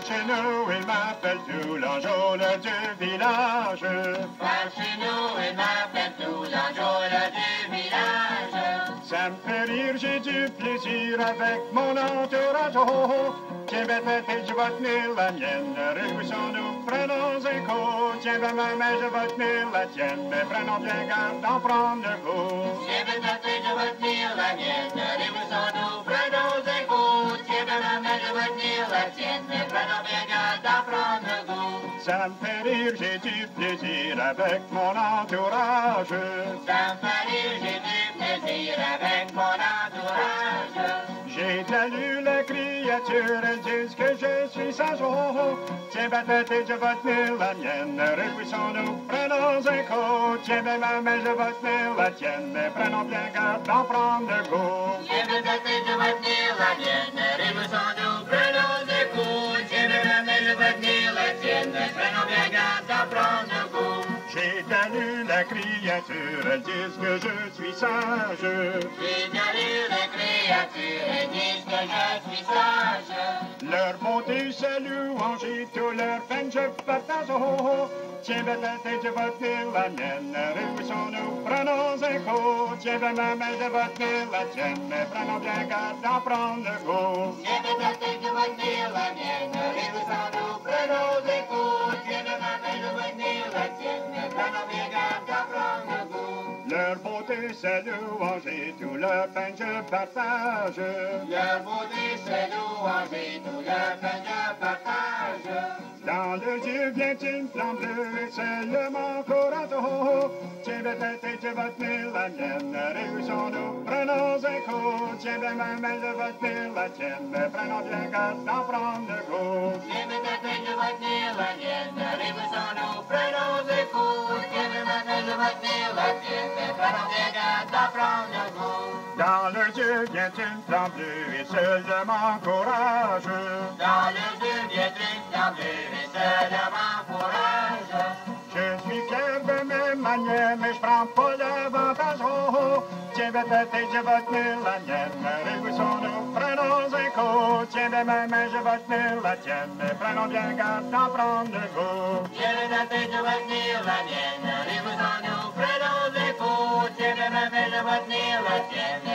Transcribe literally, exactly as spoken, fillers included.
chez nous, il m'appelle tout l'enjôle du village. Par chez nous, il m'appelle tout l'enjôle du village. Ça me fait rire, j'ai du plaisir avec mon entourage. Oh, oh. Tiens, ben, ben, je vais tenir la mienne, réjouissons-nous, prenons un coup. Tiens, ben, ben, ben, je vais tenir la tienne, mais prenons bien garde d'en prendre le goût. Tiens, ben, ben, je vais tenir la mienne, réjouissons-nous, prenons un coup. Tiens, ben, ben, ben, je vais tenir la tienne, mais prenons bien garde d'en prendre le goût. Ça me fait rire, j'ai du plaisir avec mon entourage. Ça me fait rire, j'ai du plaisir avec mon entourage. J'ai salué la créature, elles disent que je suis sage. Oh, oh. Tiens, ben, tête, je vais tenir la mienne, réjouissons-nous, prenons un coup. Tiens, ben, ma main, je vais tenir la tienne, mais prenons bien garde d'en prendre le goût. Tiens, ben, tête, je vais tenir la mienne, réjouissons-nous, prenons un coup. Tiens, ben, ma main, je vais tenir la tienne, mais prenons bien garde d'en prendre le goût. J'ai salué la créature, elles disent que je suis sage. J'ai salué la créature, elles disent que je suis sage. Leur bonté, c'est louange et tout leur peine, je partage. Oh, oh. Tiens, ben, la tête, je vais tenir la mienne, réjouissons-nous, prenons un coup. Tiens, ben, ma main, je vais tenir la tienne, mais prenons bien garde d'en prendre le goût. Tiens, ben, la tête, je vais tenir la mienne, réjouissons-nous, prenons un coup. Tiens, ben, ma main, je vais tenir la tienne, mais prenons bien garde d'en prendre le goût. Leur beauté, c'est louange et tout leur peine, je partage. Leur beauté, c'est louange et tout leur peine, je partage. Dans le Dieu vient une flamme bleue et c'est le mancorat. Oh, oh. Tiens, ben, tête, je vais tenir la mienne, réjouissons-nous, prenons un coup. Tiens, ben, ma main, je vais tenir la tienne, mais prenons bien garde d'en prendre le goût. Tiens, ben, tête, je vais tenir la mienne, réjouissons-nous, prenons un coup. Tiens, ben, ma main, je vais tenir la tienne, mais prenons bien garde d'en prendre le goût. Dans leurs yeux vient une flamme bleue et seul de m'encourage. Dans le Dieu vient une flamme bleue et seul de m'encourage. Je suis fier de mes manières, mais je prends pas l'avantage. Oh, oh. Tiens, ben, tête, je vais tenir la mienne, réjouissons-nous, prenons un coup. Tiens, ben, ma main, je vais tenir la tienne, mais prenons bien garde d'en prendre le goût. Tiens, ben, tête, je vais tenir la mienne, réjouissons-nous, prenons un coup. Tiens, ben, ma main, je vais tenir la tienne.